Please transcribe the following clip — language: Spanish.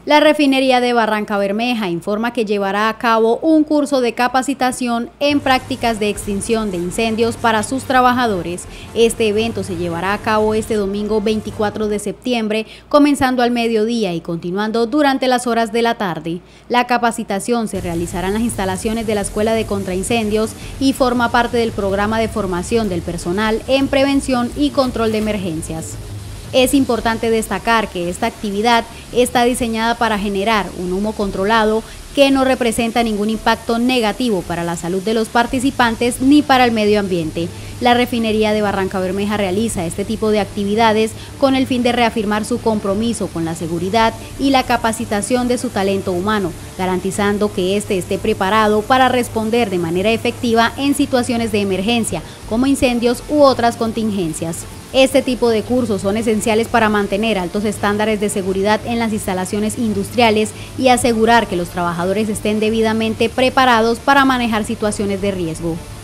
La refinería de Barrancabermeja informa que llevará a cabo un curso de capacitación en prácticas de extinción de incendios para sus trabajadores. Este evento se llevará a cabo este domingo 24 de septiembre, comenzando al mediodía y continuando durante las horas de la tarde. La capacitación se realizará en las instalaciones de la Escuela de Contraincendios y forma parte del programa de formación del personal en prevención y control de emergencias. Es importante destacar que esta actividad está diseñada para generar un humo controlado que no representa ningún impacto negativo para la salud de los participantes ni para el medio ambiente. La refinería de Barrancabermeja realiza este tipo de actividades con el fin de reafirmar su compromiso con la seguridad y la capacitación de su talento humano, garantizando que éste esté preparado para responder de manera efectiva en situaciones de emergencia, como incendios u otras contingencias. Este tipo de cursos son esenciales para mantener altos estándares de seguridad en las instalaciones industriales y asegurar que los trabajadores estén debidamente preparados para manejar situaciones de riesgo.